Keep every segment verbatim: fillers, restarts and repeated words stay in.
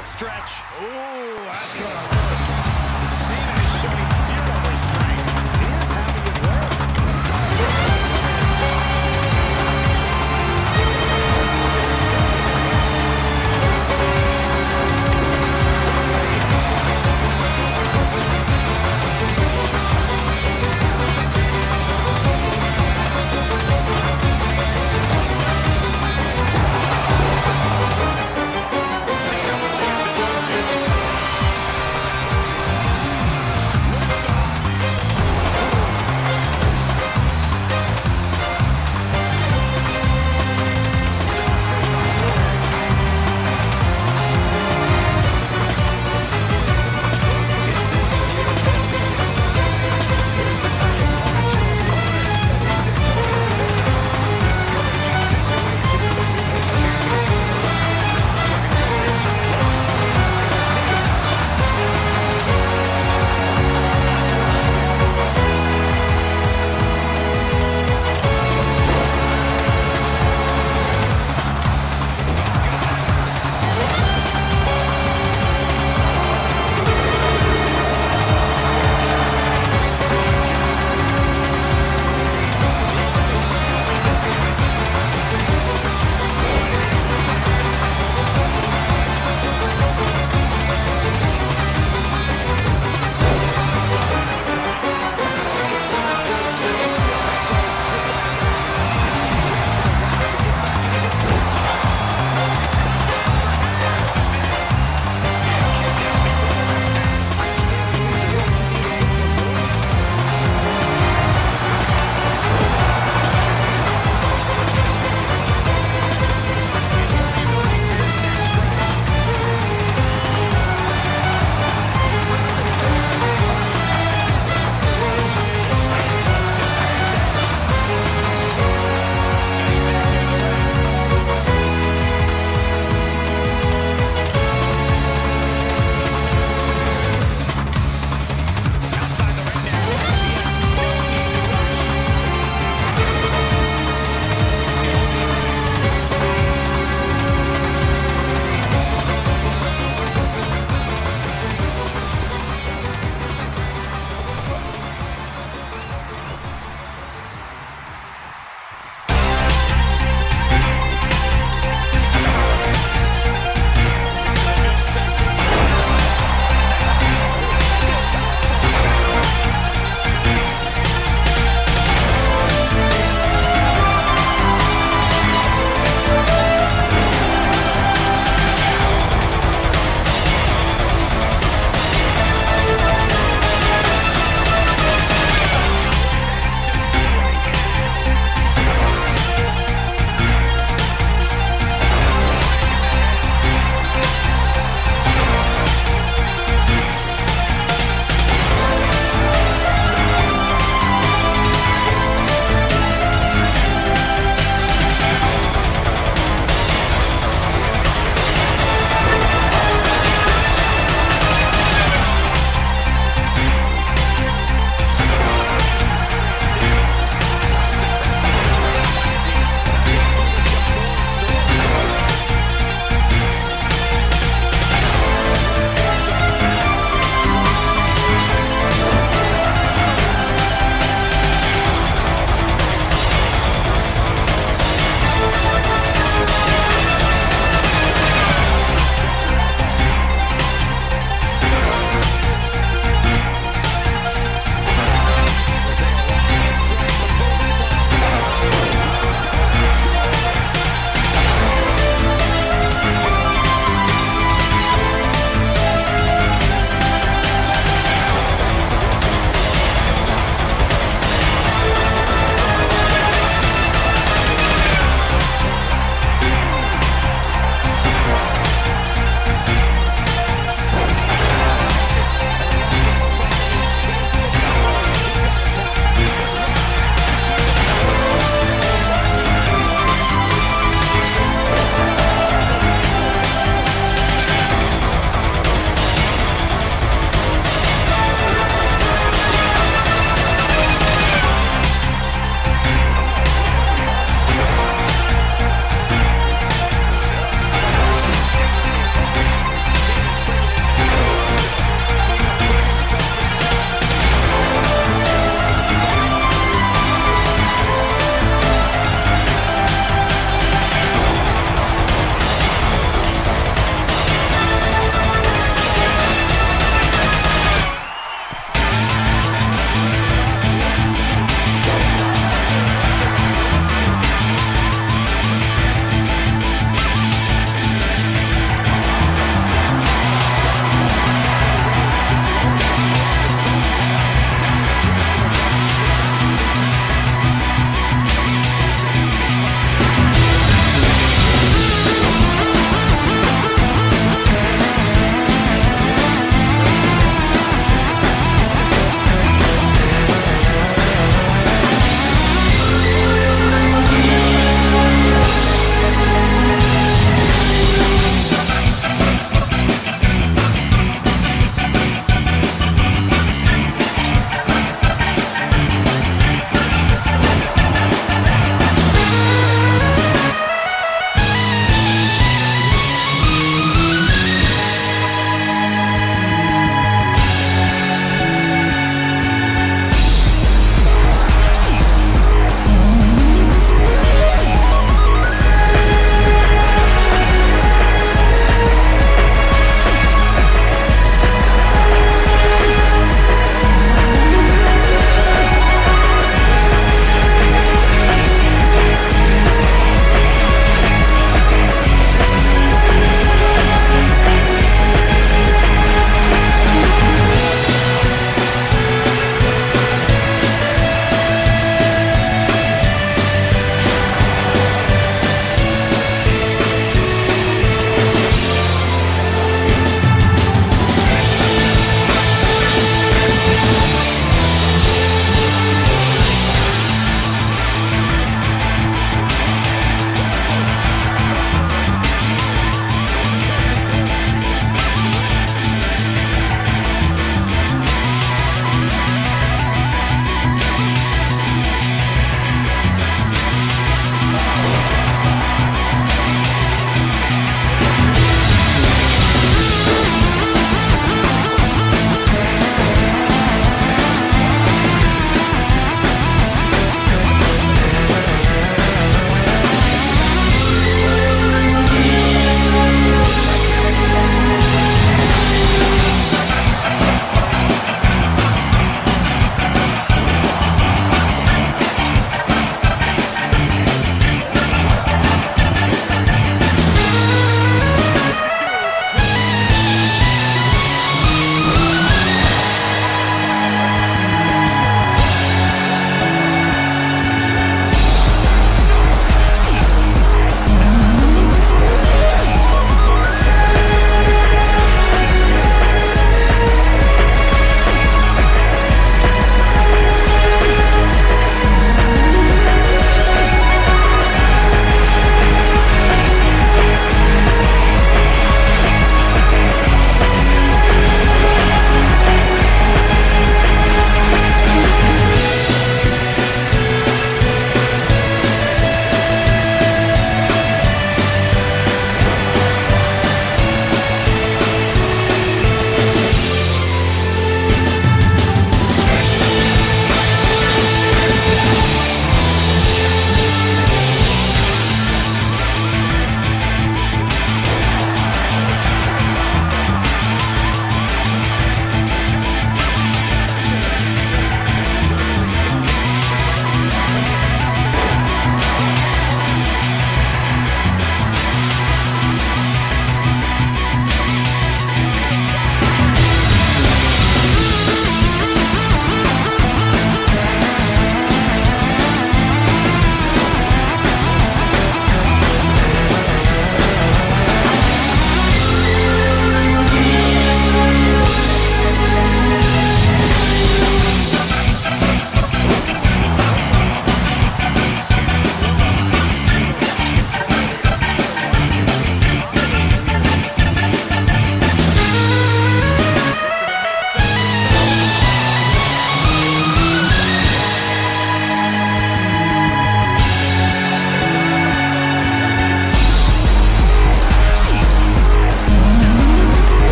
long stretch. Ooh, that's going to hurt. Cena is showing zero restraint. Cena's having it work.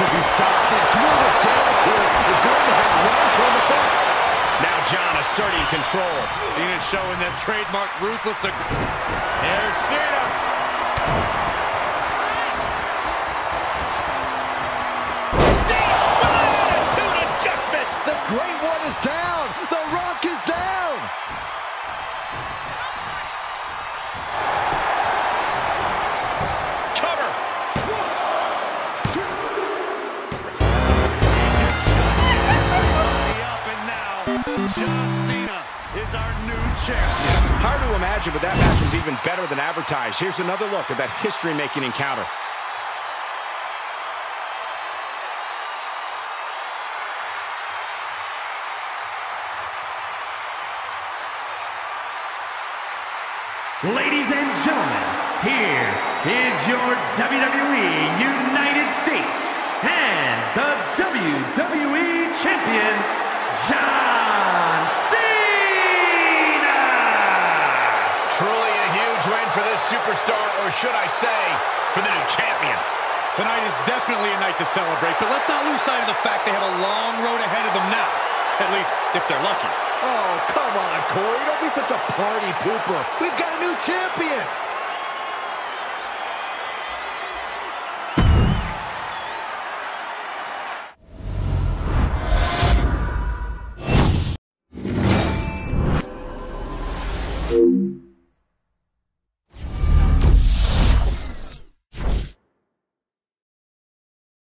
to be stopped. The cumulative damage here is going to have long-term effects. Now John asserting control. Cena showing that trademark ruthless. There's Cena. Cena with an attitude adjustment. The Great One is down. The Rock is down. Cover. Up and now, John Cena is our new champion. Hard to imagine, but that match was even better than advertised. Here's another look at that history-making encounter. Ladies and gentlemen, here is your W W E United States and the W W E Champion, John Cena! Truly a huge win for this superstar, or should I say, for the new champion. Tonight is definitely a night to celebrate, but let's not lose sight of the fact they have a long road ahead of them now. At least, if they're lucky. Oh, come on, Corey. Don't be such a party pooper. We've got a new champion.